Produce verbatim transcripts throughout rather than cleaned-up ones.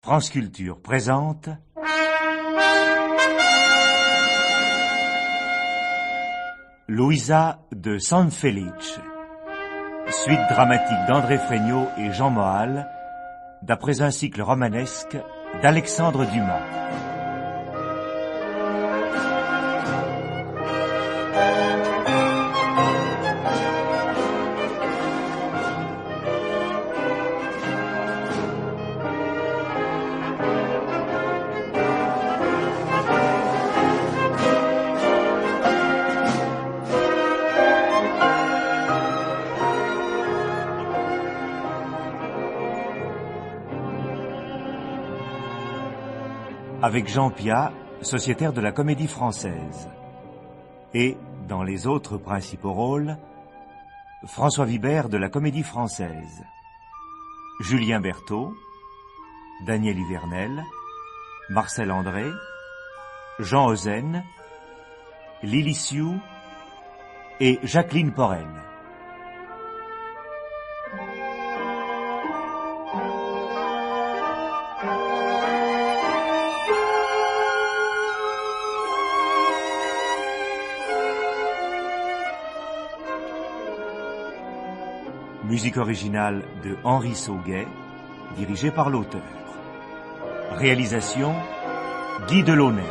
France Culture présente Louisa de San Felice, suite dramatique d'André Fregnault et Jean Moal, d'après un cycle romanesque d'Alexandre Dumas. Avec Jean Piat, sociétaire de la Comédie Française. Et, dans les autres principaux rôles, François Vibert de la Comédie Française, Julien Berthaud, Daniel Hivernel, Marcel André, Jean Ozen, Lily Sioux et Jacqueline Porel. Musique originale de Henri Sauguet, dirigée par l'auteur. Réalisation, Guy Delaunay.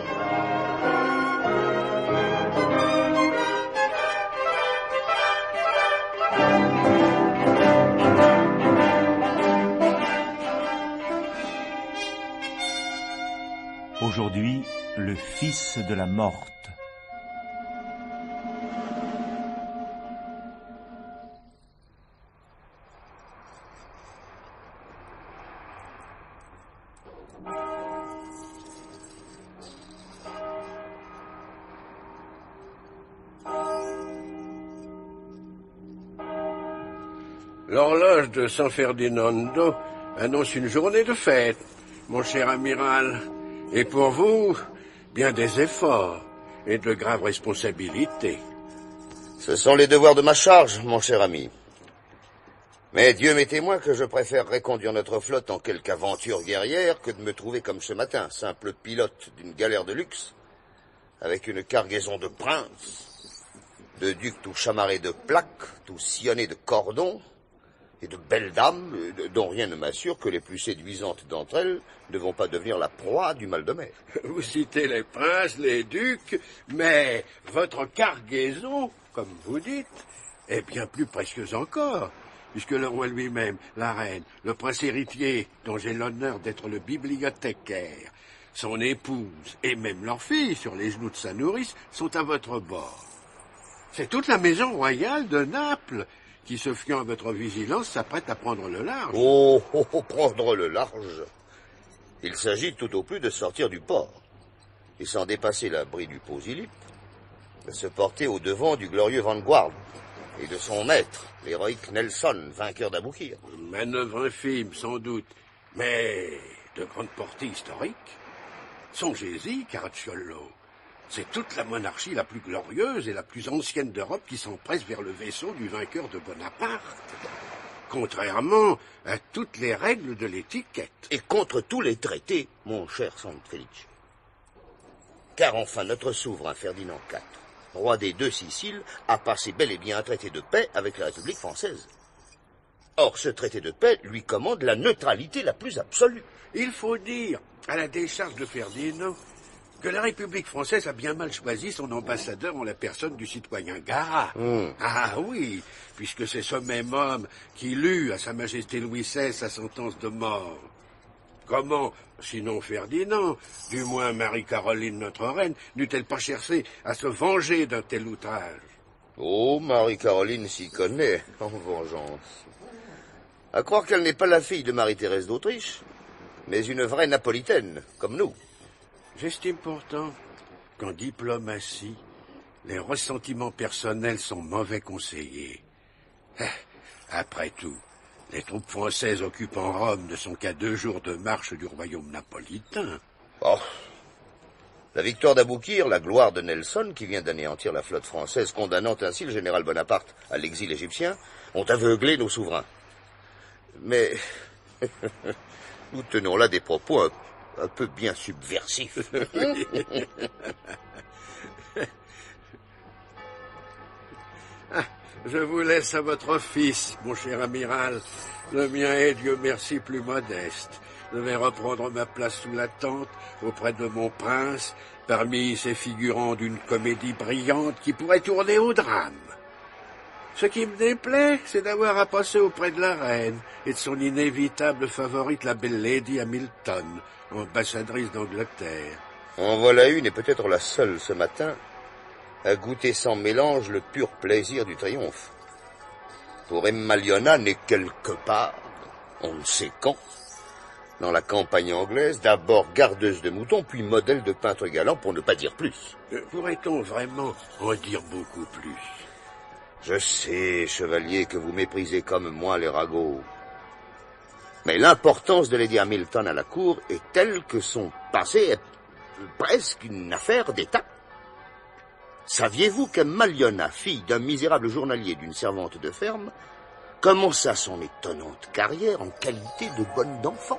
Aujourd'hui, le fils de la morte. L'horloge de San Ferdinando annonce une journée de fête, mon cher amiral. Et pour vous, bien des efforts et de graves responsabilités. Ce sont les devoirs de ma charge, mon cher ami. Mais Dieu m'est témoin que je préférerais conduire notre flotte en quelque aventure guerrière que de me trouver comme ce matin, simple pilote d'une galère de luxe, avec une cargaison de princes, de ducs tout chamarrés de plaques, tout sillonnés de cordons, et de belles dames, dont rien ne m'assure que les plus séduisantes d'entre elles ne vont pas devenir la proie du mal de mer. Vous citez les princes, les ducs, mais votre cargaison, comme vous dites, est bien plus précieuse encore, puisque le roi lui-même, la reine, le prince héritier, dont j'ai l'honneur d'être le bibliothécaire, son épouse et même leur fille, sur les genoux de sa nourrice, sont à votre bord. C'est toute la maison royale de Naples qui, se fiant à votre vigilance, s'apprête à prendre le large. Oh, oh, oh, prendre le large. Il s'agit tout au plus de sortir du port, et sans dépasser l'abri du Posilip, de se porter au devant du glorieux Vanguard, et de son maître, l'héroïque Nelson, vainqueur d'Aboukir. Manœuvre infime, sans doute, mais de grande portée historique. Songez-y, Caracciolo. C'est toute la monarchie la plus glorieuse et la plus ancienne d'Europe qui s'empresse vers le vaisseau du vainqueur de Bonaparte, contrairement à toutes les règles de l'étiquette. Et contre tous les traités, mon cher San Felice. Car enfin, notre souverain Ferdinand quatre, roi des deux Siciles, a passé bel et bien un traité de paix avec la République française. Or, ce traité de paix lui commande la neutralité la plus absolue. Il faut dire, à la décharge de Ferdinand, que la République française a bien mal choisi son ambassadeur en la personne du citoyen Garat. Mmh. Ah oui, puisque c'est ce même homme qui lut à Sa Majesté Louis seize sa sentence de mort. Comment, sinon Ferdinand, du moins Marie-Caroline notre reine, n'eût-elle pas cherché à se venger d'un tel outrage? Oh, Marie-Caroline s'y connaît en vengeance. À croire qu'elle n'est pas la fille de Marie-Thérèse d'Autriche, mais une vraie napolitaine, comme nous. J'estime pourtant qu'en diplomatie, les ressentiments personnels sont mauvais conseillers. Après tout, les troupes françaises occupant Rome ne sont qu'à deux jours de marche du royaume napolitain. Oh, la victoire d'Aboukir, la gloire de Nelson, qui vient d'anéantir la flotte française, condamnant ainsi le général Bonaparte à l'exil égyptien, ont aveuglé nos souverains. Mais Nous tenons là des propos un, un peu bien subversifs. Ah, je vous laisse à votre fils, mon cher amiral. Le mien est, Dieu merci, plus modeste. Je vais reprendre ma place sous la tente, auprès de mon prince, parmi ces figurants d'une comédie brillante qui pourrait tourner au drame. Ce qui me déplaît, c'est d'avoir à passer auprès de la reine et de son inévitable favorite, la belle Lady Hamilton, ambassadrice d'Angleterre. En voilà une, et peut-être la seule ce matin, à goûter sans mélange le pur plaisir du triomphe. Pour Emma Liona n'est quelque part, on ne sait quand, dans la campagne anglaise, d'abord gardeuse de moutons, puis modèle de peintre galant, pour ne pas dire plus. Pourrait-on vraiment en dire beaucoup plus? Je sais, chevalier, que vous méprisez comme moi les ragots. Mais l'importance de Lady Hamilton à la cour est telle que son passé est presque une affaire d'État. Saviez-vous qu'Emma Liona, fille d'un misérable journalier d'une servante de ferme, commença son étonnante carrière en qualité de bonne d'enfant?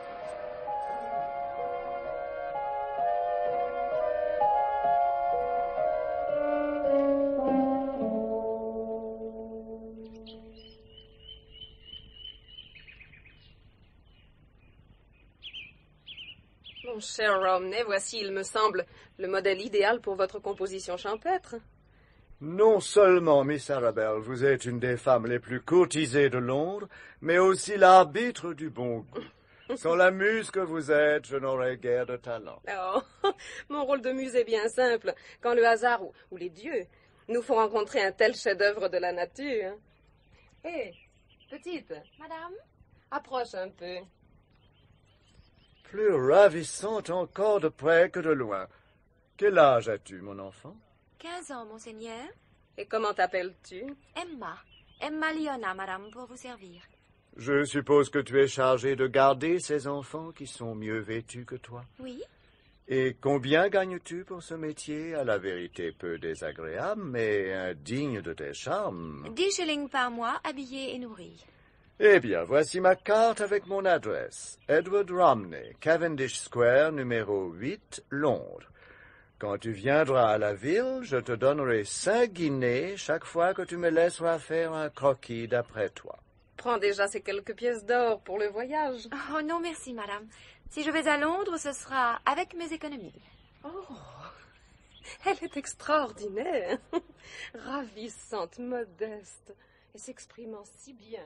Mon cher Romney, voici, il me semble, le modèle idéal pour votre composition champêtre. Non seulement, Miss Arabelle, vous êtes une des femmes les plus courtisées de Londres, mais aussi l'arbitre du bon goût. Sans la muse que vous êtes, je n'aurais guère de talent. Oh, mon rôle de muse est bien simple. Quand le hasard ou, ou les dieux nous font rencontrer un tel chef-d'œuvre de la nature. Hé, hey, petite. Madame? Approche un peu. Plus ravissante encore de près que de loin. Quel âge as-tu, mon enfant? Quinze ans, monseigneur. Et comment t'appelles-tu? Emma. Emma Liona, madame, pour vous servir. Je suppose que tu es chargée de garder ces enfants qui sont mieux vêtus que toi. Oui. Et combien gagnes-tu pour ce métier, à la vérité peu désagréable, mais indigne de tes charmes? Dix shillings par mois, habillé et nourri. Eh bien, voici ma carte avec mon adresse. Edward Romney, Cavendish Square, numéro huit, Londres. Quand tu viendras à la ville, je te donnerai cinq guinées chaque fois que tu me laisseras faire un croquis d'après toi. Prends déjà ces quelques pièces d'or pour le voyage. Oh non, merci, madame. Si je vais à Londres, ce sera avec mes économies. Oh, elle est extraordinaire. Ravissante, modeste, et s'exprimant si bien.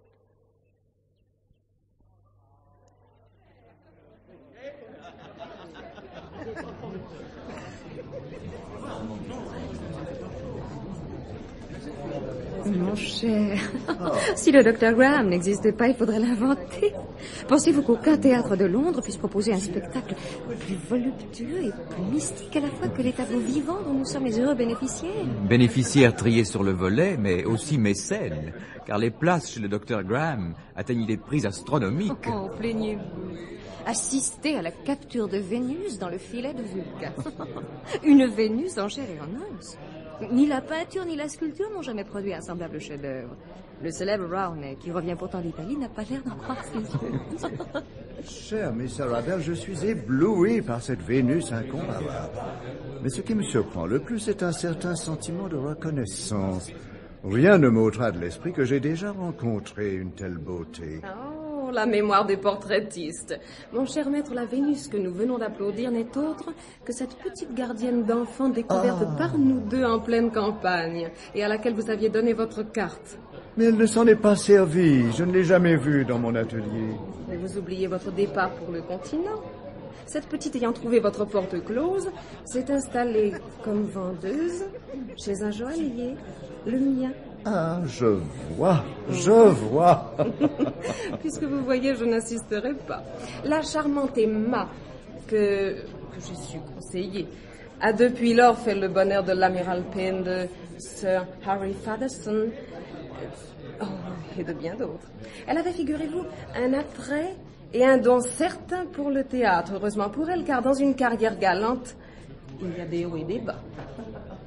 Mon cher, si le docteur Graham n'existait pas, il faudrait l'inventer. Pensez-vous qu'aucun théâtre de Londres puisse proposer un spectacle plus voluptueux et plus mystique à la fois que les tableaux vivants dont nous sommes les heureux bénéficiaires? Bénéficiaires triés sur le volet, mais aussi mécènes, car les places chez le docteur Graham atteignent des prix astronomiques. Oh, plaignez-vous. Assister à la capture de Vénus dans le filet de Vulcain. Une Vénus en chair et en os. Ni la peinture ni la sculpture n'ont jamais produit un semblable chef-d'œuvre. Le célèbre Romney, qui revient pourtant d'Italie, n'a pas l'air d'en croire ses yeux. Cher Miss Arabelle, je suis ébloui par cette Vénus incomparable. Mais ce qui me surprend le plus, c'est un certain sentiment de reconnaissance. Rien ne m'ôtera de l'esprit que j'ai déjà rencontré une telle beauté. Oh, la mémoire des portraitistes. Mon cher maître, la Vénus que nous venons d'applaudir n'est autre que cette petite gardienne d'enfants découverte Ah. par nous deux en pleine campagne et à laquelle vous aviez donné votre carte. Mais elle ne s'en est pas servie. Je ne l'ai jamais vue dans mon atelier. Mais vous oubliez votre départ pour le continent. Cette petite ayant trouvé votre porte close, s'est installée comme vendeuse chez un joaillier, le mien. Ah, je vois, je vois. Puisque vous voyez, je n'insisterai pas. La charmante Emma, que, que j'ai su conseiller, a depuis lors fait le bonheur de l'amiral Payne, de Sir Harry Featherstone, oh, et de bien d'autres. Elle avait, figurez-vous, un attrait et un don certain pour le théâtre. Heureusement pour elle, car dans une carrière galante, il y a des hauts et des bas.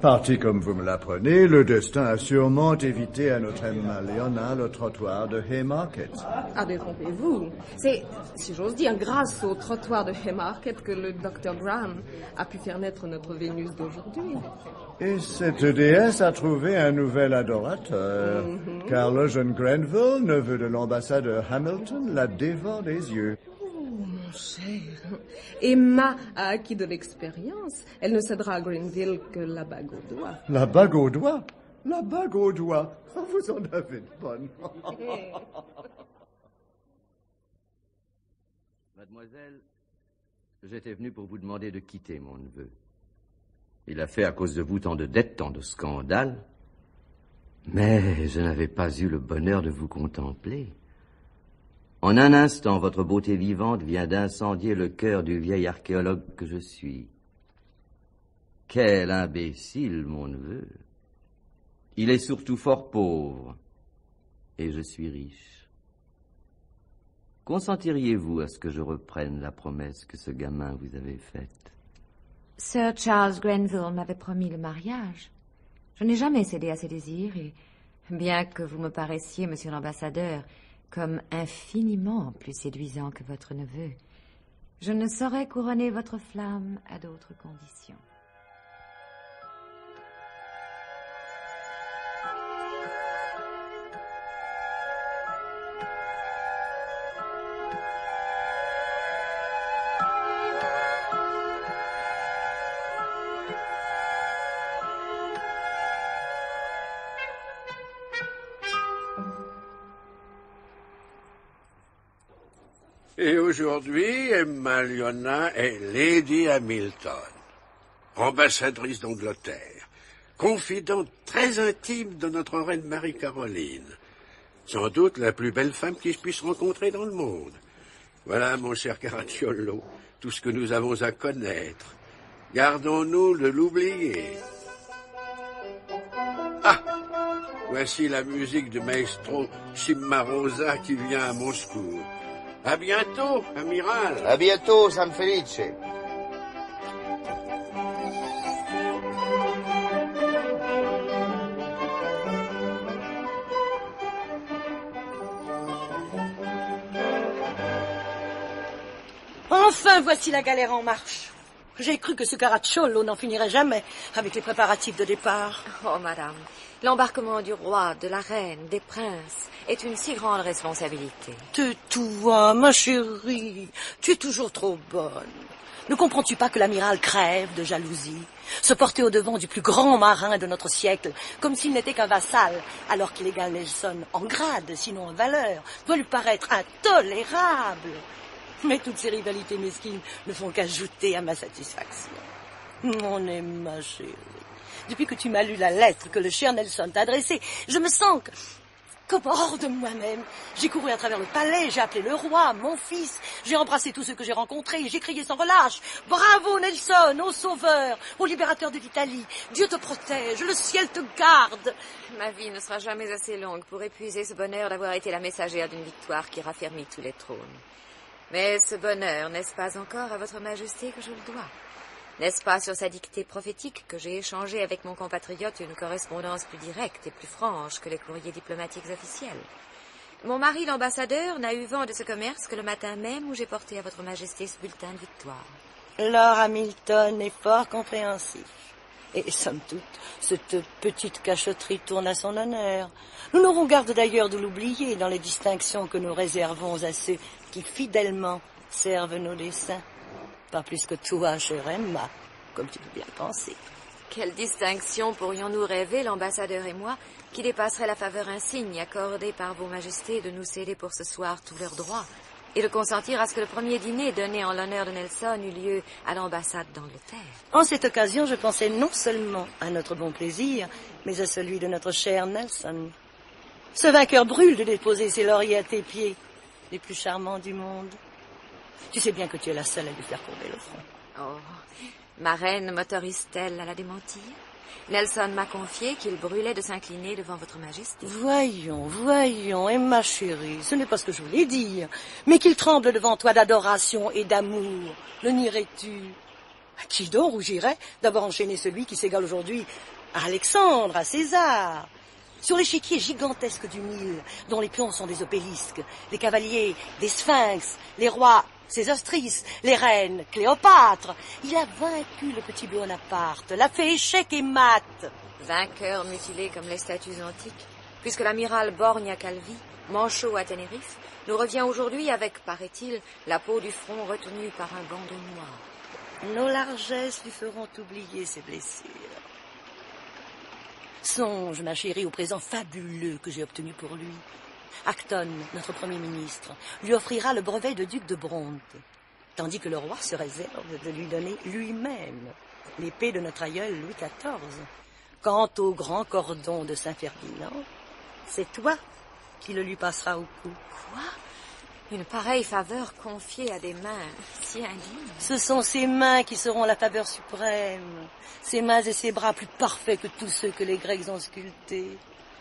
Parti comme vous me l'apprenez, le destin a sûrement évité à notre Emma Leona le trottoir de Haymarket. Ah, détrompez-vous. C'est, si j'ose dire, grâce au trottoir de Haymarket que le docteur Graham a pu faire naître notre Vénus d'aujourd'hui. Et cette déesse a trouvé un nouvel adorateur, mm-hmm. car le jeune Grenville, neveu de l'ambassadeur Hamilton, la dévore des yeux. Mon cher, Emma a acquis de l'expérience. Elle ne cédera à Greenville que la bague au doigt. La bague au doigt? La bague au doigt? Vous en avez de bonnes. Mademoiselle, j'étais venu pour vous demander de quitter mon neveu. Il a fait à cause de vous tant de dettes, tant de scandales. Mais je n'avais pas eu le bonheur de vous contempler. En un instant, votre beauté vivante vient d'incendier le cœur du vieil archéologue que je suis. Quel imbécile, mon neveu. Il est surtout fort pauvre, et je suis riche. Consentiriez-vous à ce que je reprenne la promesse que ce gamin vous avait faite? Sir Charles Grenville m'avait promis le mariage. Je n'ai jamais cédé à ses désirs, et bien que vous me paraissiez, monsieur l'ambassadeur, comme infiniment plus séduisant que votre neveu, je ne saurais couronner votre flamme à d'autres conditions. Et aujourd'hui, Emma Leona est Lady Hamilton, ambassadrice d'Angleterre, confidente très intime de notre reine Marie-Caroline, sans doute la plus belle femme qui se puisse rencontrer dans le monde. Voilà, mon cher Caracciolo, tout ce que nous avons à connaître. Gardons-nous de l'oublier. Ah! Voici la musique de Maestro Cimarosa qui vient à mon secours. À bientôt, amiral. À bientôt, San Felice. Enfin, voici la galère en marche. J'ai cru que ce Caracciolo n'en finirait jamais avec les préparatifs de départ. Oh, madame, l'embarquement du roi, de la reine, des princes est une si grande responsabilité. Tais-toi, ma chérie. Tu es toujours trop bonne. Ne comprends-tu pas que l'amiral crève de jalousie? Se porter au-devant du plus grand marin de notre siècle, comme s'il n'était qu'un vassal, alors qu'il égale Nelson en grade, sinon en valeur, doit lui paraître intolérable. Mais toutes ces rivalités mesquines ne font qu'ajouter à ma satisfaction. Mon Emma chérie, depuis que tu m'as lu la lettre que le cher Nelson t'a adressée, je me sens que... comme hors de moi-même. J'ai couru à travers le palais, j'ai appelé le roi, mon fils, j'ai embrassé tous ceux que j'ai rencontrés, j'ai crié sans relâche. Bravo Nelson, au sauveur, au libérateur de l'Italie. Dieu te protège, le ciel te garde. Ma vie ne sera jamais assez longue pour épuiser ce bonheur d'avoir été la messagère d'une victoire qui raffermit tous les trônes. Mais ce bonheur, n'est-ce pas encore à votre majesté que je le dois? N'est-ce pas sur sa dictée prophétique que j'ai échangé avec mon compatriote une correspondance plus directe et plus franche que les courriers diplomatiques officiels? Mon mari, l'ambassadeur, n'a eu vent de ce commerce que le matin même où j'ai porté à votre majesté ce bulletin de victoire. Lord Hamilton est fort compréhensif. Et, somme toute, cette petite cachotterie tourne à son honneur. Nous n'aurons garde d'ailleurs de l'oublier dans les distinctions que nous réservons à ceux qui fidèlement servent nos desseins. Pas plus que toi, chère Emma, comme tu peux bien penser. Quelle distinction pourrions-nous rêver, l'ambassadeur et moi, qui dépasserait la faveur insigne accordée par vos majestés de nous céder pour ce soir tous leurs droits, et de consentir à ce que le premier dîner donné en l'honneur de Nelson eût lieu à l'ambassade d'Angleterre. En cette occasion, je pensais non seulement à notre bon plaisir, mais à celui de notre cher Nelson. Ce vainqueur brûle de déposer ses lauriers à tes pieds, les plus charmants du monde. Tu sais bien que tu es la seule à lui faire courber le front. Oh, ma reine m'autorise-t-elle à la démentir? Nelson m'a confié qu'il brûlait de s'incliner devant votre majesté. Voyons, voyons, Emma chérie, ce n'est pas ce que je voulais dire, mais qu'il tremble devant toi d'adoration et d'amour. Le nierais-tu? Qui donc rougirait d'avoir enchaîné celui qui s'égale aujourd'hui à Alexandre, à César? Sur l'échiquier gigantesque du Nil, dont les pions sont des obélisques, les cavaliers, des sphinx, les rois, Sésostris, les reines, Cléopâtre, il a vaincu le petit Bonaparte, l'a fait échec et mat. Vainqueur mutilé comme les statues antiques, puisque l'amiral Borgne à Calvi, manchot à Ténérife, nous revient aujourd'hui avec, paraît-il, la peau du front retenue par un bandeau noir. Nos largesses lui feront oublier ses blessures. Songe, ma chérie, au présent fabuleux que j'ai obtenu pour lui. Acton, notre Premier ministre, lui offrira le brevet de duc de Bronte, tandis que le roi se réserve de lui donner lui-même l'épée de notre aïeul Louis quatorze. Quant au grand cordon de Saint-Ferdinand, c'est toi qui le lui passera au cou. Quoi? Une pareille faveur confiée à des mains si indignes? Ce sont ces mains qui seront la faveur suprême. Ces mains et ces bras plus parfaits que tous ceux que les Grecs ont sculptés.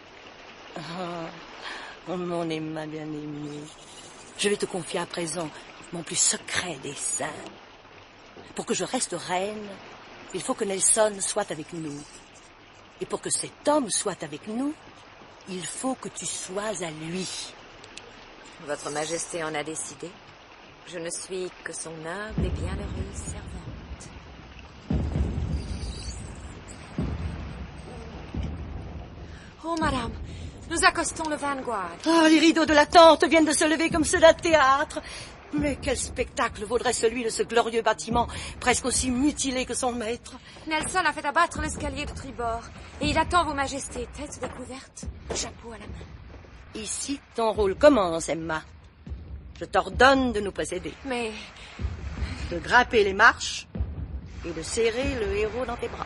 Oh, mon Emma bien-aimée, je vais te confier à présent mon plus secret dessein. Pour que je reste reine, il faut que Nelson soit avec nous. Et pour que cet homme soit avec nous, il faut que tu sois à lui. Votre Majesté en a décidé. Je ne suis que son humble et bienheureuse servante. Oh, madame, nous accostons le Vanguard. Oh, les rideaux de la tente viennent de se lever comme ceux d'un théâtre. Mais quel spectacle vaudrait celui de ce glorieux bâtiment, presque aussi mutilé que son maître. Nelson a fait abattre l'escalier de tribord, et il attend vos majestés, tête découverte, chapeau à la main. Ici, ton rôle commence, Emma. Je t'ordonne de nous précéder. Mais... de grimper les marches et de serrer le héros dans tes bras.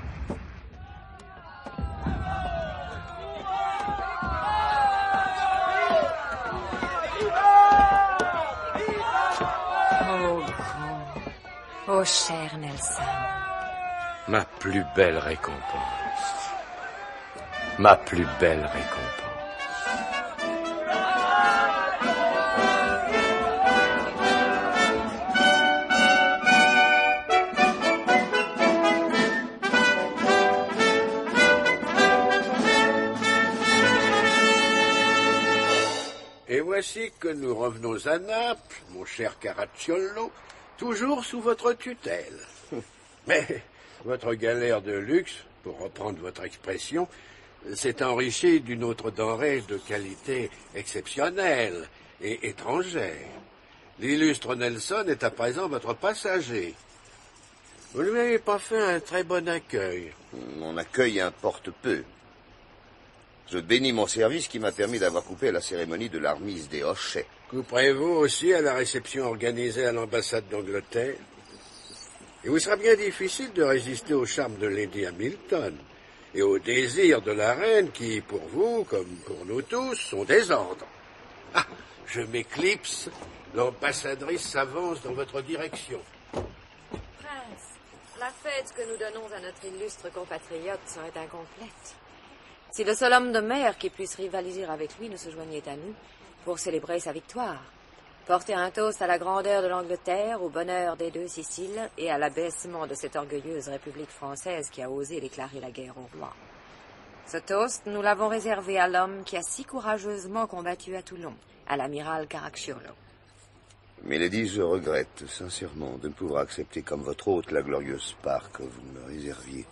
Oh, grand. Oh, cher Nelson. Ma plus belle récompense. Ma plus belle récompense. Et voici que nous revenons à Naples, mon cher Caracciolo, toujours sous votre tutelle. Mais votre galère de luxe, pour reprendre votre expression, s'est enrichie d'une autre denrée de qualité exceptionnelle et étrangère. L'illustre Nelson est à présent votre passager. Vous ne lui avez pas fait un très bon accueil. Mon accueil importe peu. Je bénis mon service qui m'a permis d'avoir coupé à la cérémonie de la remise des hochets. Couperez-vous aussi à la réception organisée à l'ambassade d'Angleterre? Il vous sera bien difficile de résister au charme de Lady Hamilton et au désir de la reine qui, pour vous, comme pour nous tous, sont des ordres. Ah, je m'éclipse. L'ambassadrice s'avance dans votre direction. Prince, la fête que nous donnons à notre illustre compatriote serait incomplète si le seul homme de mer qui puisse rivaliser avec lui ne se joignait à nous pour célébrer sa victoire. Porter un toast à la grandeur de l'Angleterre, au bonheur des deux Siciles et à l'abaissement de cette orgueilleuse République française qui a osé déclarer la guerre au roi. Ce toast, nous l'avons réservé à l'homme qui a si courageusement combattu à Toulon, à l'amiral Caracciolo. Milady, je regrette sincèrement de ne pouvoir accepter comme votre hôte la glorieuse part que vous me réserviez.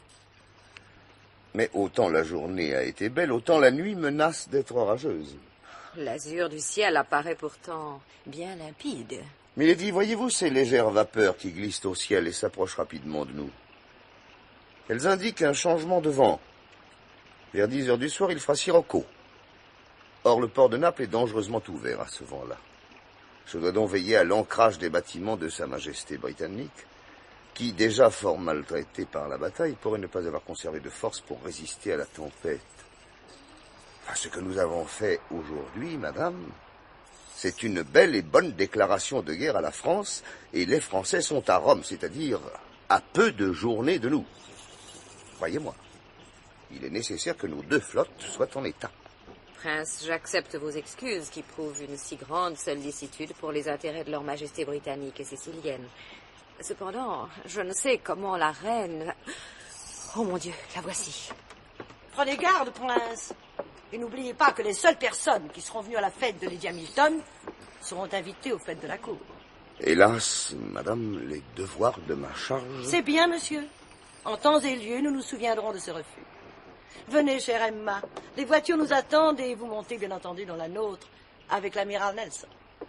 Mais autant la journée a été belle, autant la nuit menace d'être orageuse. L'azur du ciel apparaît pourtant bien limpide. Milady, voyez-vous ces légères vapeurs qui glissent au ciel et s'approchent rapidement de nous? Elles indiquent un changement de vent. Vers dix heures du soir, il fera sirocco. Or, le port de Naples est dangereusement ouvert à ce vent-là. Je dois donc veiller à l'ancrage des bâtiments de Sa Majesté britannique, qui, déjà fort maltraité par la bataille, pourrait ne pas avoir conservé de force pour résister à la tempête. Enfin, ce que nous avons fait aujourd'hui, madame, c'est une belle et bonne déclaration de guerre à la France, et les Français sont à Rome, c'est-à-dire à peu de journées de nous. Croyez-moi, il est nécessaire que nos deux flottes soient en état. Prince, j'accepte vos excuses qui prouvent une si grande sollicitude pour les intérêts de leur Majesté britannique et sicilienne. Cependant, je ne sais comment la reine... Oh mon Dieu, la voici. Prenez garde, prince. Et n'oubliez pas que les seules personnes qui seront venues à la fête de Lady Hamilton seront invitées aux fêtes de la cour. Hélas, madame, les devoirs de ma charge... C'est bien, monsieur. En temps et lieu, nous nous souviendrons de ce refus. Venez, chère Emma. Les voitures nous attendent et vous montez, bien entendu, dans la nôtre avec l'amiral Nelson.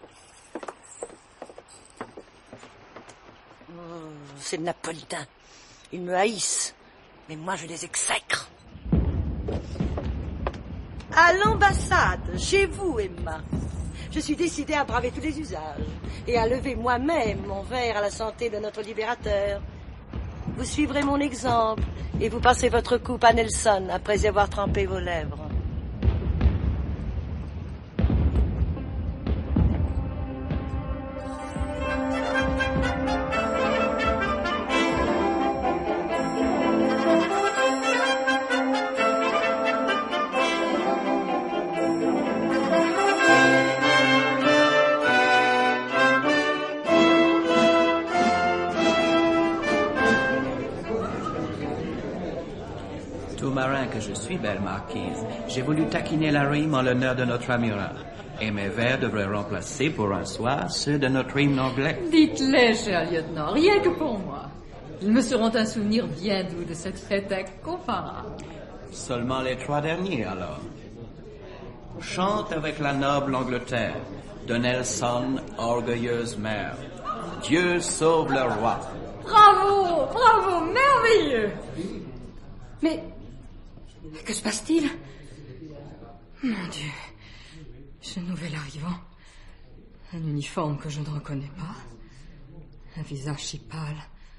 Oh, c'est le napolitain. Ils me haïssent. Mais moi, je les exècre. À l'ambassade, chez vous, Emma. Je suis décidée à braver tous les usages et à lever moi-même mon verre à la santé de notre libérateur. Vous suivrez mon exemple et vous passez votre coupe à Nelson après y avoir trempé vos lèvres. Marin que je suis, belle marquise, j'ai voulu taquiner la rime en l'honneur de notre amiral. Et mes vers devraient remplacer pour un soir ceux de notre hymne anglais. Dites-les, cher lieutenant, rien que pour moi. Ils me seront un souvenir bien doux de cette fête incomparable. Seulement les trois derniers, alors. Chante avec la noble Angleterre, de Nelson, orgueilleuse mère. Dieu sauve le roi. Bravo, bravo, merveilleux. Mais... que se passe-t-il? Mon Dieu, ce nouvel arrivant, un uniforme que je ne reconnais pas, un visage si pâle.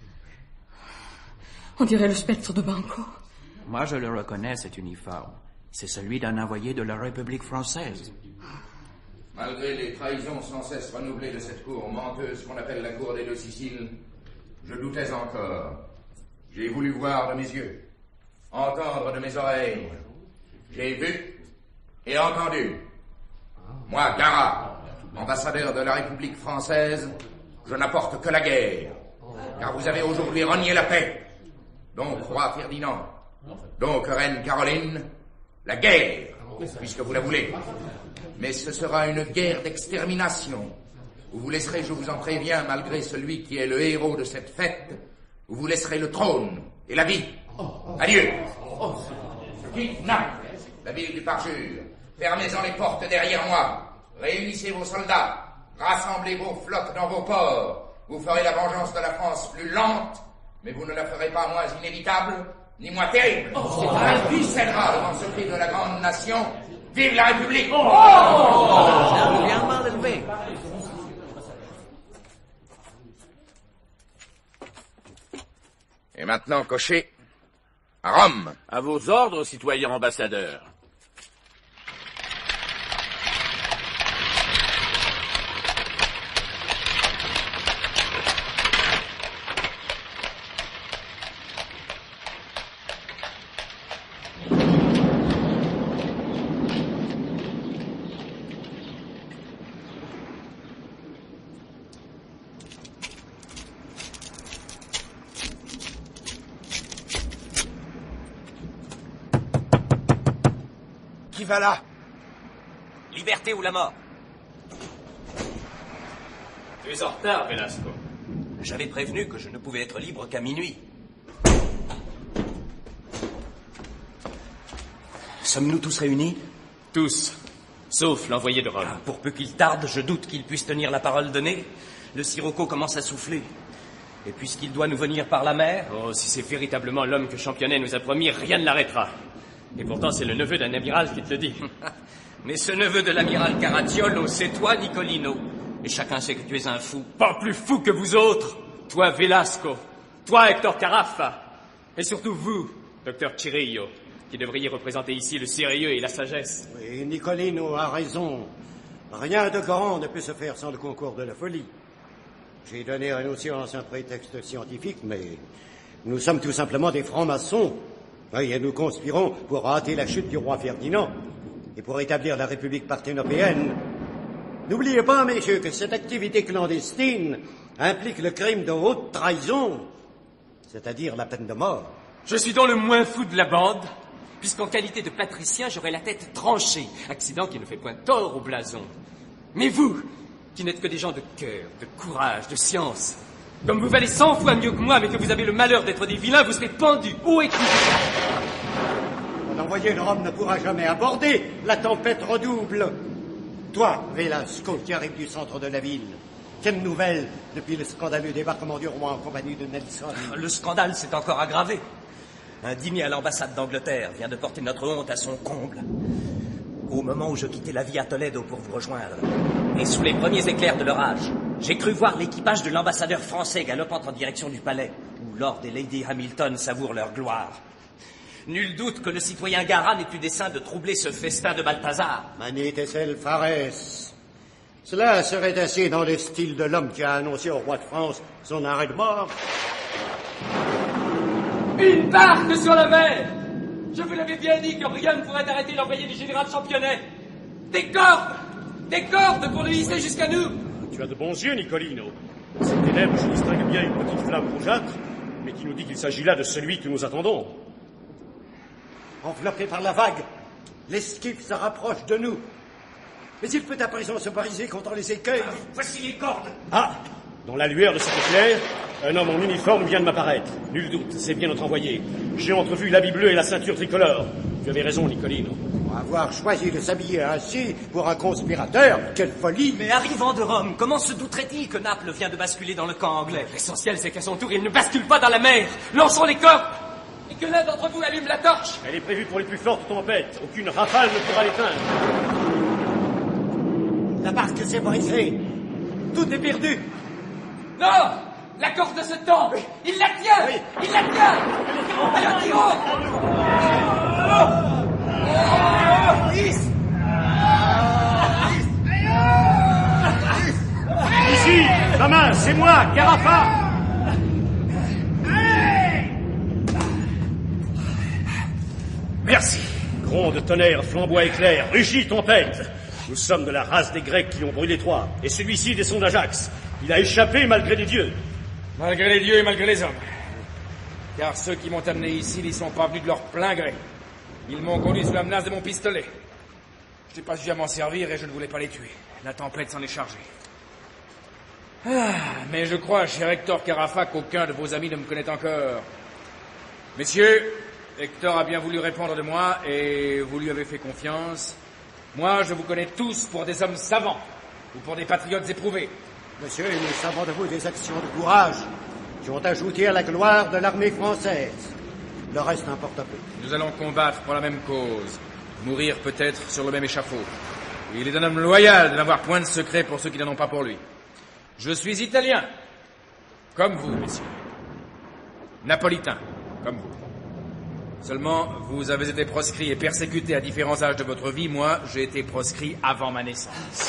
On dirait le spectre de Banco. Moi, je le reconnais, cet uniforme. C'est celui d'un envoyé de la République française. Malgré les trahisons sans cesse renouvelées de cette cour menteuse qu'on appelle la cour des deux Siciles, je doutais encore. J'ai voulu voir de mes yeux, entendre de mes oreilles. J'ai vu et entendu. Moi, Garat, ambassadeur de la République française, je n'apporte que la guerre. Car vous avez aujourd'hui renié la paix. Donc, roi Ferdinand, donc reine Caroline, la guerre, puisque vous la voulez. Mais ce sera une guerre d'extermination, où vous laisserez, je vous en préviens, malgré celui qui est le héros de cette fête, où vous laisserez le trône et la vie. Adieu. Je quitte Naples, la ville du parjure. Fermez-en les portes derrière moi. Réunissez vos soldats. Rassemblez vos flottes dans vos ports. Vous ferez la vengeance de la France plus lente, mais vous ne la ferez pas moins inévitable, ni moins terrible. Oh, la vie cédera devant ce cri de la grande nation. Vive la République! Oh, oh, bien mal élevé. Et maintenant, cocher, à Rome. À vos ordres, citoyen ambassadeur. Qui va là? Liberté ou la mort? Tu es en retard, Velasco. J'avais prévenu que je ne pouvais être libre qu'à minuit. Sommes-nous tous réunis? Tous, sauf l'envoyé de Rome. Pour peu qu'il tarde, je doute qu'il puisse tenir la parole donnée. Le sirocco commence à souffler. Et puisqu'il doit nous venir par la mer... Oh, si c'est véritablement l'homme que Championnet nous a promis, rien ne l'arrêtera. Et pourtant, c'est le neveu d'un amiral qui te le dit. Mais ce neveu de l'amiral Caracciolo, c'est toi, Nicolino. Et chacun sait que tu es un fou. Pas plus fou que vous autres. Toi, Velasco. Toi, Hector Carafa. Et surtout vous, docteur Cirillo, qui devriez représenter ici le sérieux et la sagesse. Oui, Nicolino a raison. Rien de grand ne peut se faire sans le concours de la folie. J'ai donné à nos sciences un prétexte scientifique, mais nous sommes tout simplement des francs-maçons. Et nous conspirons pour hâter la chute du roi Ferdinand et pour établir la République parthénopéenne. N'oubliez pas, messieurs, que cette activité clandestine implique le crime de haute trahison, c'est-à-dire la peine de mort. Je suis donc le moins fou de la bande, puisqu'en qualité de patricien, j'aurai la tête tranchée, accident qui ne fait point tort au blason. Mais vous, qui n'êtes que des gens de cœur, de courage, de science, comme vous valez cent fois mieux que moi, mais que vous avez le malheur d'être des vilains, vous serez pendus, haut et couverts. Mon envoyé de Rome ne pourra jamais aborder, la tempête redouble. Toi, Velasco, qui arrive du centre de la ville, quelle nouvelle depuis le scandaleux débarquement du roi en compagnie de Nelson? Le scandale s'est encore aggravé. Un dîner à l'ambassade d'Angleterre vient de porter notre honte à son comble. Au moment où je quittais la vie à Toledo pour vous rejoindre, et sous les premiers éclairs de l'orage, j'ai cru voir l'équipage de l'ambassadeur français galopant en direction du palais, où Lord et Lady Hamilton savourent leur gloire. Nul doute que le citoyen Garat n'ait eu dessein de troubler ce festin de Balthazar. Manitesel Fares. Cela serait ainsi dans le style de l'homme qui a annoncé au roi de France son arrêt de mort. Une barque sur la mer! Je vous l'avais bien dit que rien ne pourrait arrêter l'envoyé du général Championnet. Des cordes! Des cordes pour le hisser jusqu'à nous! Tu as de bons yeux, Nicolino. Ces ténèbres, je distingue bien une petite flamme rougeâtre, mais qui nous dit qu'il s'agit là de celui que nous attendons. Enveloppé par la vague, l'esquive se rapproche de nous. Mais il peut à présent se briser contre les écueils. Ah, voici les cordes! Ah! Dans la lueur de cet éclair, un homme en uniforme vient de m'apparaître. Nul doute, c'est bien notre envoyé. J'ai entrevu l'habit bleu et la ceinture tricolore. Tu avais raison, Nicolino. Pour avoir choisi de s'habiller ainsi pour un conspirateur, quelle folie! Mais arrivant de Rome, comment se douterait-il que Naples vient de basculer dans le camp anglais? L'essentiel, c'est qu'à son tour, il ne bascule pas dans la mer. Lançons les cordes! Et que l'un d'entre vous allume la torche! Elle est prévue pour les plus fortes tempêtes. Aucune rafale ne pourra l'éteindre. La barque s'est brisée. Tout est perdu. Non! La corde se tend! Il la tient! Oui. Il la tient! Alors, tirons! Ici, la main, c'est moi, Carafa! Merci. Gronde, tonnerre, flamboie, éclair, rugit, tempête. Nous sommes de la race des Grecs qui ont brûlé Troie, et celui-ci descend d'Ajax. Il a échappé malgré les dieux. Malgré les dieux et malgré les hommes. Car ceux qui m'ont amené ici n'y sont pas venus de leur plein gré. Ils m'ont conduit sous la menace de mon pistolet. Je n'ai pas su à m'en servir et je ne voulais pas les tuer. La tempête s'en est chargée. Ah, mais je crois, cher Hector Carafa, qu'aucun de vos amis ne me connaît encore. Messieurs, Hector a bien voulu répondre de moi et vous lui avez fait confiance. Moi, je vous connais tous pour des hommes savants ou pour des patriotes éprouvés. Monsieur, nous savons de vous des actions de courage qui ont ajouté à la gloire de l'armée française. Le reste importe peu. Nous allons combattre pour la même cause. Mourir peut-être sur le même échafaud. Il est un homme loyal de n'avoir point de secret pour ceux qui n'en ont pas pour lui. Je suis italien, comme vous, messieurs. Napolitain, comme vous. Seulement, vous avez été proscrit et persécuté à différents âges de votre vie. Moi, j'ai été proscrit avant ma naissance.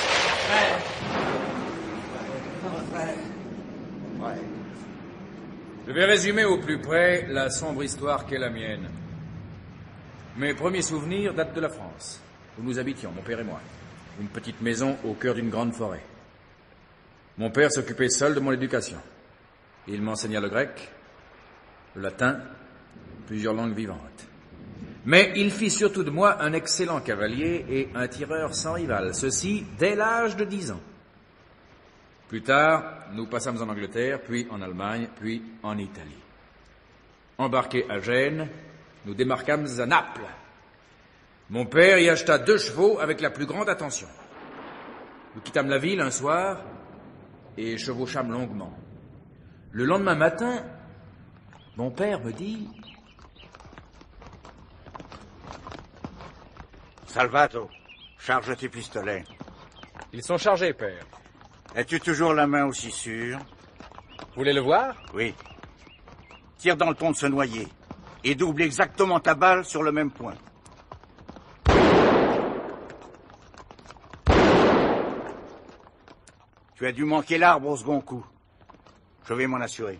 Je vais résumer au plus près la sombre histoire qu'est la mienne. Mes premiers souvenirs datent de la France, où nous habitions, mon père et moi. Une petite maison au cœur d'une grande forêt. Mon père s'occupait seul de mon éducation. Il m'enseigna le grec, le latin, plusieurs langues vivantes. Mais il fit surtout de moi un excellent cavalier et un tireur sans rival, ceci dès l'âge de dix ans. Plus tard, nous passâmes en Angleterre, puis en Allemagne, puis en Italie. Embarqués à Gênes, nous démarquâmes à Naples. Mon père y acheta deux chevaux avec la plus grande attention. Nous quittâmes la ville un soir et chevauchâmes longuement. Le lendemain matin, mon père me dit... Salvato, charge tes pistolets. Ils sont chargés, père. Es-tu toujours la main aussi sûre? Vous voulez le voir? Oui. Tire dans le ton de ce noyer et double exactement ta balle sur le même point. Tu as dû manquer l'arbre au second coup. Je vais m'en assurer.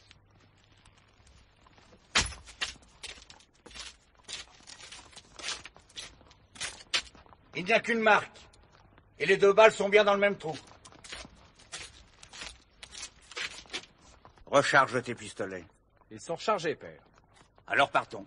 Il n'y a qu'une marque. Et les deux balles sont bien dans le même trou. Recharge tes pistolets. Ils sont rechargés, père. Alors partons.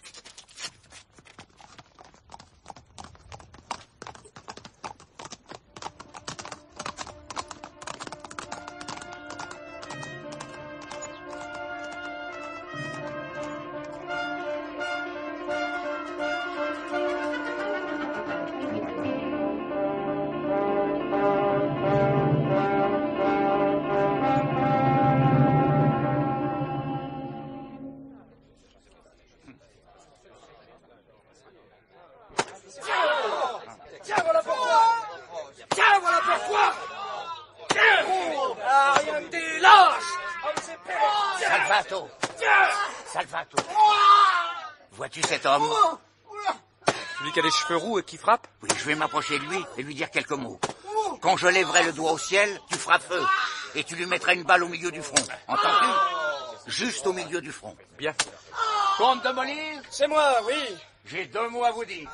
Salvato! Salvato! Vois-tu cet homme? Celui qui a des cheveux roux et qui frappe? Oui, je vais m'approcher de lui et lui dire quelques mots. Quand je lèverai le doigt au ciel, tu feras feu. Et tu lui mettras une balle au milieu du front. Entends-tu? Juste au milieu du front. Bien. Comte de Molise? C'est moi, oui. J'ai deux mots à vous dire.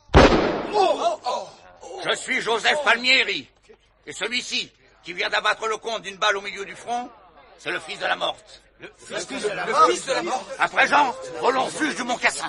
Je suis Joseph Palmieri. Et celui-ci, qui vient d'abattre le comte d'une balle au milieu du front, c'est le fils de la morte. Le fils de la morte? Le fils de la morte? À présent, volons fuge du Mont-Cassin.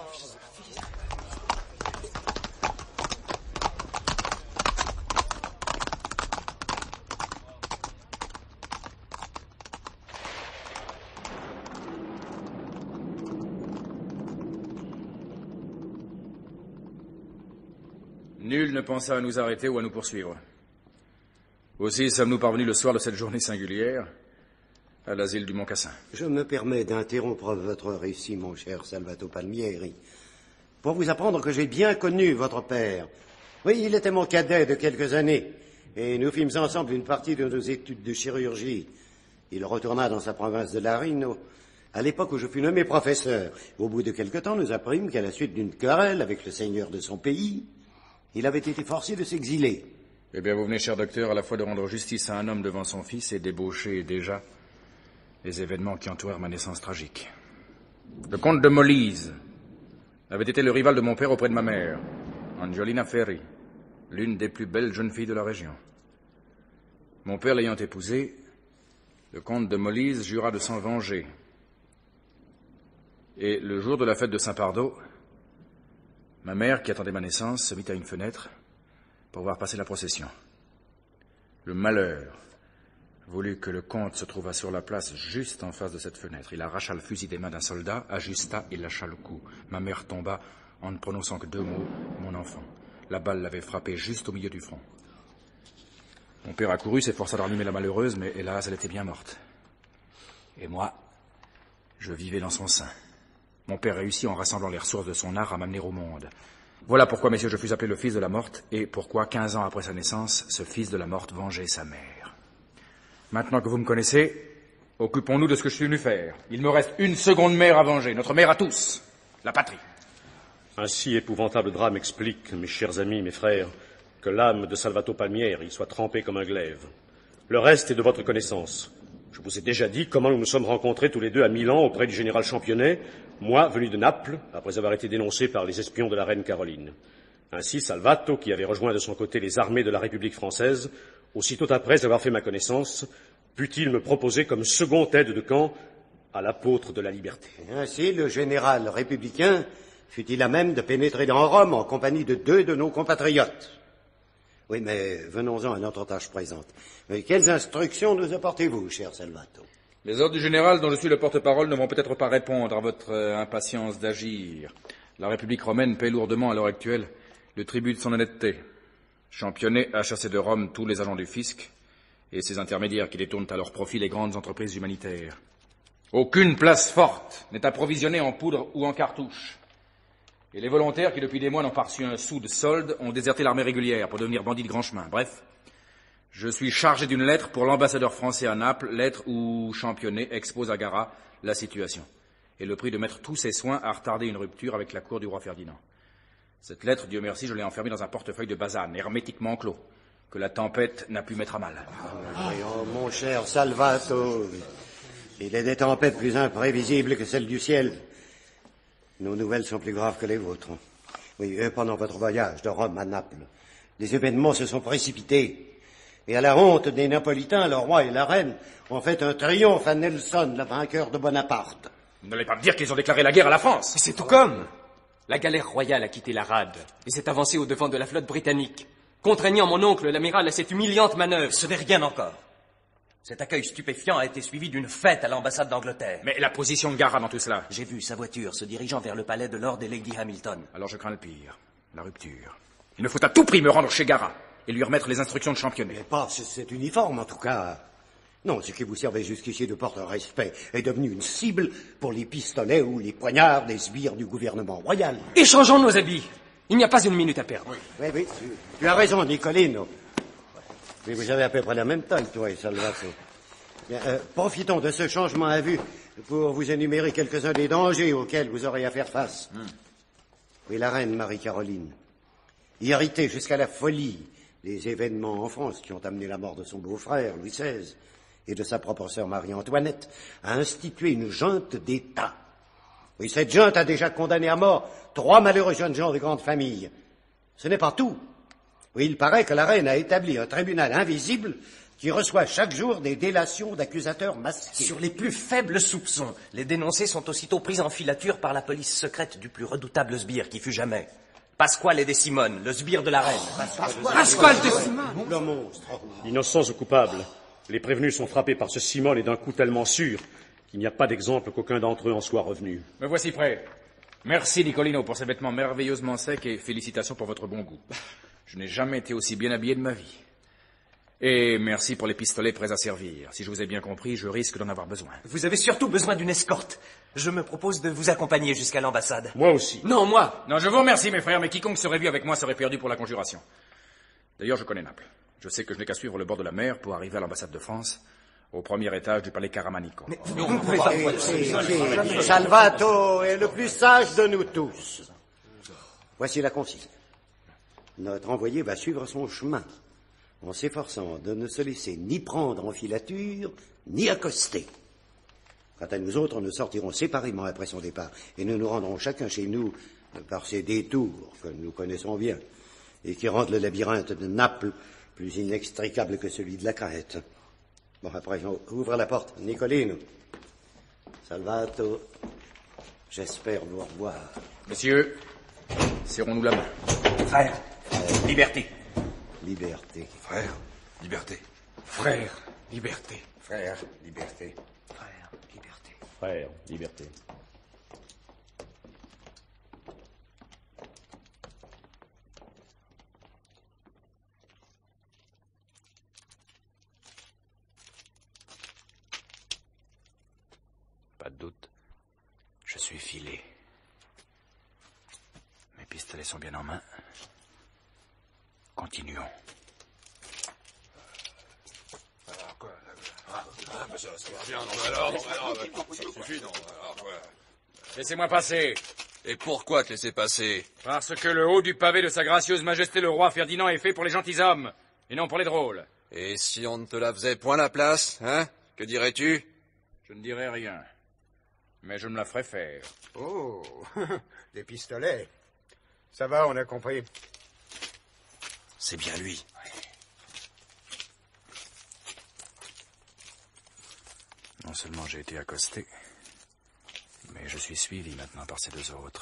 Nul ne pensa à nous arrêter ou à nous poursuivre. Aussi sommes-nous parvenus le soir de cette journée singulière à l'asile du Mont-Cassin. Je me permets d'interrompre votre récit, mon cher Salvato Palmieri, pour vous apprendre que j'ai bien connu votre père. Oui, il était mon cadet de quelques années, et nous fîmes ensemble une partie de nos études de chirurgie. Il retourna dans sa province de Larino à l'époque où je fus nommé professeur. Au bout de quelque temps, nous apprîmes qu'à la suite d'une querelle avec le seigneur de son pays, il avait été forcé de s'exiler. Eh bien, vous venez, cher docteur, à la fois de rendre justice à un homme devant son fils et d'ébaucher déjà les événements qui entourèrent ma naissance tragique. Le comte de Molise avait été le rival de mon père auprès de ma mère, Angiolina Ferri, l'une des plus belles jeunes filles de la région. Mon père l'ayant épousée, le comte de Molise jura de s'en venger. Et le jour de la fête de Saint-Pardo, ma mère, qui attendait ma naissance, se mit à une fenêtre pour voir passer la procession. Le malheur voulut que le comte se trouvât sur la place juste en face de cette fenêtre. Il arracha le fusil des mains d'un soldat, ajusta et lâcha le coup. Ma mère tomba en ne prononçant que deux mots, mon enfant. La balle l'avait frappé juste au milieu du front. Mon père accourut, s'efforça de ranimer la malheureuse, mais hélas, elle était bien morte. Et moi, je vivais dans son sein. Mon père réussit en rassemblant les ressources de son art à m'amener au monde. Voilà pourquoi, messieurs, je fus appelé le fils de la morte, et pourquoi, quinze ans après sa naissance, ce fils de la morte vengeait sa mère. Maintenant que vous me connaissez, occupons-nous de ce que je suis venu faire. Il me reste une seconde mère à venger, notre mère à tous, la patrie. Un si épouvantable drame explique, mes chers amis, mes frères, que l'âme de Salvato Palmieri soit trempée comme un glaive. Le reste est de votre connaissance. Je vous ai déjà dit comment nous nous sommes rencontrés tous les deux à Milan auprès du général Championnet, moi venu de Naples, après avoir été dénoncé par les espions de la reine Caroline. Ainsi, Salvato, qui avait rejoint de son côté les armées de la République française, aussitôt après avoir fait ma connaissance, put-il me proposer comme second aide de camp à l'apôtre de la liberté. Ainsi, le général républicain fut-il à même de pénétrer dans Rome en compagnie de deux de nos compatriotes. Oui, mais venons-en à notre tâche présente. Mais quelles instructions nous apportez-vous, cher Salvato? Les ordres du général dont je suis le porte-parole ne vont peut-être pas répondre à votre euh, impatience d'agir. La République romaine paie lourdement à l'heure actuelle le tribut de son honnêteté. Championnet a chassé de Rome tous les agents du fisc et ses intermédiaires qui détournent à leur profit les grandes entreprises humanitaires. Aucune place forte n'est approvisionnée en poudre ou en cartouches. Et les volontaires qui, depuis des mois, n'ont pas reçu un sou de solde, ont déserté l'armée régulière pour devenir bandits de grand chemin. Bref, je suis chargé d'une lettre pour l'ambassadeur français à Naples, lettre où Championnet expose à Gara la situation et le prie de mettre tous ses soins à retarder une rupture avec la cour du roi Ferdinand. Cette lettre, Dieu merci, je l'ai enfermée dans un portefeuille de basane, hermétiquement clos, que la tempête n'a pu mettre à mal. Oh, mon cher Salvato, il est des tempêtes plus imprévisibles que celles du ciel. Nos nouvelles sont plus graves que les vôtres. Oui, pendant votre voyage de Rome à Naples, des événements se sont précipités. Et à la honte des Napolitains, le roi et la reine ont fait un triomphe à Nelson, le vainqueur de Bonaparte. Vous n'allez pas me dire qu'ils ont déclaré la guerre à la France. C'est tout comme. La galère royale a quitté la rade et s'est avancée au devant de la flotte britannique, contraignant mon oncle, l'amiral, à cette humiliante manœuvre. Ce n'est rien encore. Cet accueil stupéfiant a été suivi d'une fête à l'ambassade d'Angleterre. Mais la position de Gara dans tout cela? J'ai vu sa voiture se dirigeant vers le palais de Lord et Lady Hamilton. Alors je crains le pire, la rupture. Il me faut à tout prix me rendre chez Gara et lui remettre les instructions de championner. Mais pas cet uniforme, en tout cas. Non, ce qui vous servait jusqu'ici de porte-respect est devenu une cible pour les pistolets ou les poignards des sbires du gouvernement royal. Échangeons nos habits. Il n'y a pas une minute à perdre. Oui, oui, tu, tu as raison, Nicolino. Mais vous avez à peu près la même taille, toi et Salvato. Bien, euh, profitons de ce changement à vue pour vous énumérer quelques-uns des dangers auxquels vous aurez à faire face. Mm. Oui, la reine Marie-Caroline, irritée jusqu'à la folie des événements en France qui ont amené la mort de son beau-frère, Louis seize, et de sa propre sœur Marie-Antoinette, a institué une junte d'État. Oui, cette junte a déjà condamné à mort trois malheureux jeunes gens de grande famille. Ce n'est pas tout. Oui, il paraît que la reine a établi un tribunal invisible qui reçoit chaque jour des délations d'accusateurs masqués. Sur les plus faibles soupçons, les dénoncés sont aussitôt pris en filature par la police secrète du plus redoutable sbire qui fut jamais. Pasquale de Simone, le sbire de la reine. Pasquale de Simone, le monstre. Innocents ou coupables, les prévenus sont frappés par ce Simone et d'un coup tellement sûr qu'il n'y a pas d'exemple qu'aucun d'entre eux en soit revenu. Me voici prêt. Merci, Nicolino, pour ces vêtements merveilleusement secs et félicitations pour votre bon goût. Je n'ai jamais été aussi bien habillé de ma vie. Et merci pour les pistolets prêts à servir. Si je vous ai bien compris, je risque d'en avoir besoin. Vous avez surtout besoin d'une escorte. Je me propose de vous accompagner jusqu'à l'ambassade. Moi aussi. Non, moi. Non, je vous remercie, mes frères, mais quiconque serait vu avec moi serait perdu pour la conjuration. D'ailleurs, je connais Naples. Je sais que je n'ai qu'à suivre le bord de la mer pour arriver à l'ambassade de France, au premier étage du palais Caramanico. Mais vous ne pouvez pas... Salvato est le plus sage de nous tous. Voici la consigne. Notre envoyé va suivre son chemin, en s'efforçant de ne se laisser ni prendre en filature, ni accoster. Quant à nous autres, nous sortirons séparément après son départ, et nous nous rendrons chacun chez nous par ces détours que nous connaissons bien, et qui rendent le labyrinthe de Naples plus inextricable que celui de la Crète. Bon, après, ouvre la porte. Nicolino, Salvato, j'espère vous revoir. Messieurs, serrons-nous la main. Frère, euh, liberté. Liberté. Frère, liberté. Frère, liberté. Frère, liberté. Frère, liberté. Frère, liberté. Pas de doute, je suis filé. Mes pistolets sont bien en main. Continuons. Alors quoi? Ah, ah mais ça, ça va bien, non, mais alors, non, mais alors, ça suffit, non, alors quoi? Laissez-moi passer. Et pourquoi te laisser passer? Parce que le haut du pavé de sa gracieuse majesté le roi Ferdinand est fait pour les gentilshommes, et non pour les drôles. Et si on ne te la faisait point la place, hein? Que dirais-tu? Je ne dirais rien. Mais je me la ferai faire. Oh, des pistolets. Ça va, on a compris. C'est bien lui. Non seulement j'ai été accosté, mais je suis suivi maintenant par ces deux autres.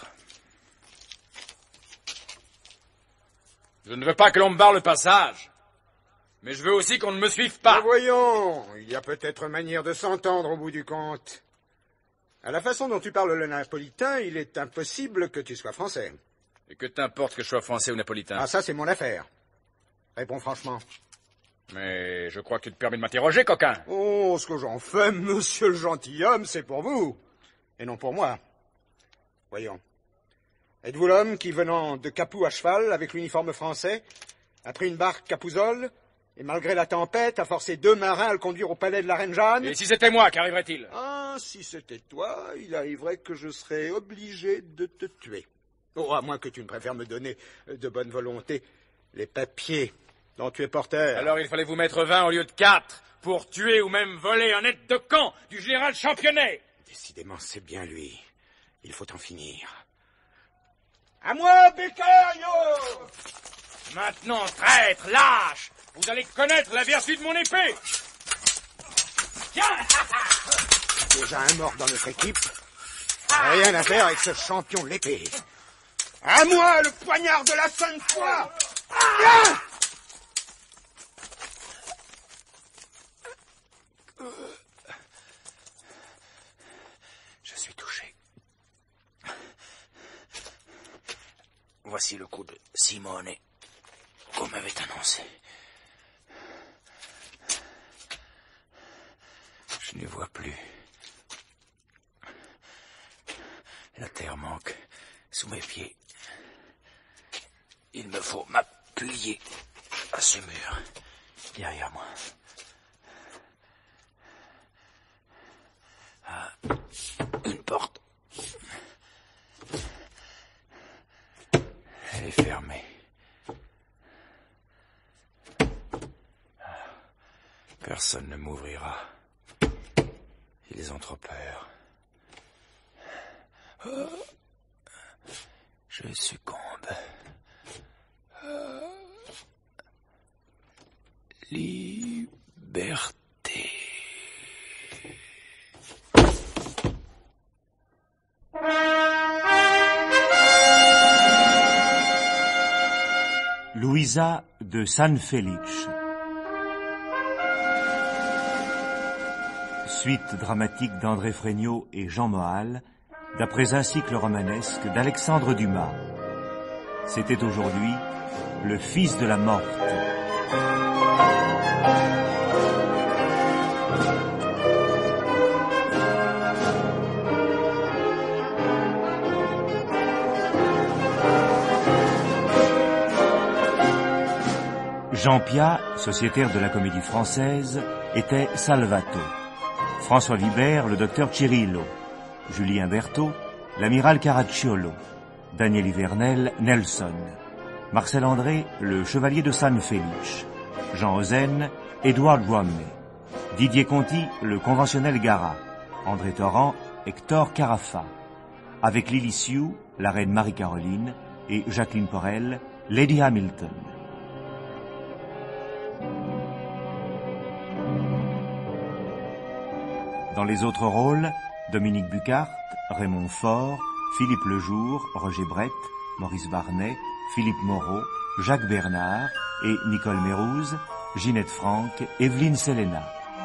Je ne veux pas que l'on me barre le passage, mais je veux aussi qu'on ne me suive pas. Mais voyons, il y a peut-être manière de s'entendre au bout du compte. À la façon dont tu parles le napolitain, il est impossible que tu sois français. Et que t'importe que je sois français ou napolitain? Ah, ça, c'est mon affaire. Réponds franchement. Mais je crois que tu te permets de m'interroger, coquin. Oh, ce que j'en fais, monsieur le gentilhomme, c'est pour vous, et non pour moi. Voyons. Êtes-vous l'homme qui, venant de Capoue à cheval, avec l'uniforme français, a pris une barque Capouzol, et malgré la tempête, a forcé deux marins à le conduire au palais de la reine Jeanne? Et si c'était moi, qu'arriverait-il? Ah, si c'était toi, il arriverait que je serais obligé de te tuer. Oh, à moins que tu ne préfères me donner de bonne volonté les papiers dont tu es porteur. Alors il fallait vous mettre vingt au lieu de quatre, pour tuer ou même voler un aide de camp du général Championnet. Décidément, c'est bien lui. Il faut en finir. À moi, Beccario! Maintenant, traître, lâche, Vous allez connaître la vertu de mon épée. Tiens. Déjà un mort dans notre équipe. Rien à faire avec ce champion de l'épée. À moi, le poignard de la sainte foi. Viens. Je suis touché. Voici le coup de Simone qu'on m'avait annoncé. Je ne vois plus. La terre manque sous mes pieds. Il me faut m'appuyer à ce mur derrière moi. Ah, une porte. Elle est fermée. Personne ne m'ouvrira. Ils ont trop peur. Oh, je succombe. Oh, liberté. Luisa de San Felice. Suite dramatique d'André Fréniaux et Jean Moal, d'après un cycle romanesque d'Alexandre Dumas. C'était aujourd'hui Le Fils de la Morte. Jean Piat, sociétaire de la Comédie Française, était Salvato. François Vibert, le docteur Cirillo. Julien Berthaud, l'amiral Caracciolo. Daniel Ivernel, Nelson. Marcel André, le chevalier de San Felice. Jean Ozen, Edward Romney. Didier Conti, le conventionnel Garat. André Torrent, Hector Carafa. Avec Lily Sioux, la reine Marie-Caroline, et Jacqueline Porel, Lady Hamilton. Dans les autres rôles, Dominique Bucart, Raymond Faure, Philippe Lejour, Roger Brett, Maurice Barnet, Philippe Moreau, Jacques Bernard et Nicole Mérouse, Ginette Franck, Evelyne Selena.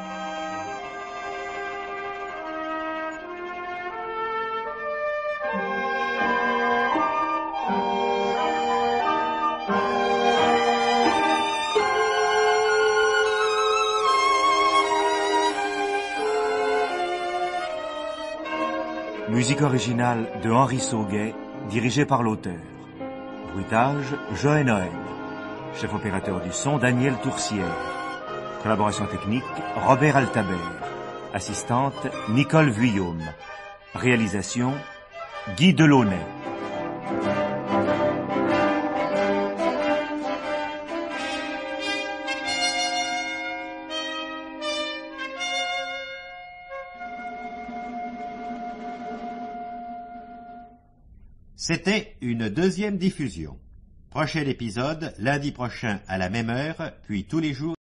Musique originale de Henri Sauguet, dirigée par l'auteur. Bruitage, Joël Noël. Chef opérateur du son, Daniel Toursière. Collaboration technique, Robert Altabert. Assistante, Nicole Vuillaume. Réalisation, Guy Delaunay. C'était une deuxième diffusion. Prochain épisode, lundi prochain à la même heure, puis tous les jours.